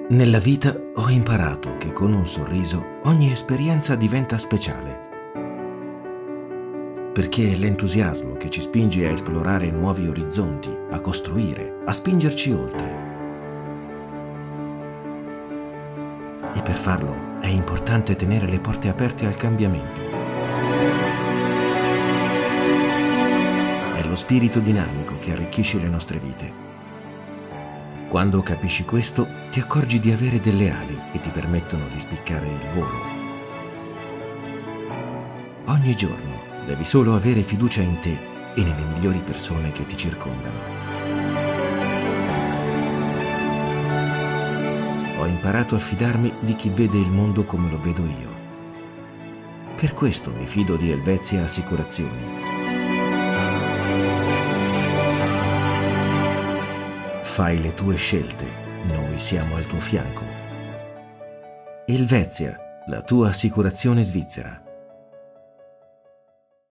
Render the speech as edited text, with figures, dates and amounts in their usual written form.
Nella vita ho imparato che con un sorriso ogni esperienza diventa speciale, perché è l'entusiasmo che ci spinge a esplorare nuovi orizzonti, a costruire, a spingerci oltre. E per farlo è importante tenere le porte aperte al cambiamento. È lo spirito dinamico che arricchisce le nostre vite. Quando capisci questo, ti accorgi di avere delle ali che ti permettono di spiccare il volo. Ogni giorno devi solo avere fiducia in te e nelle migliori persone che ti circondano. Ho imparato a fidarmi di chi vede il mondo come lo vedo io. Per questo mi fido di Helvetia Assicurazioni. Fai le tue scelte, noi siamo al tuo fianco. Helvetia, la tua assicurazione svizzera.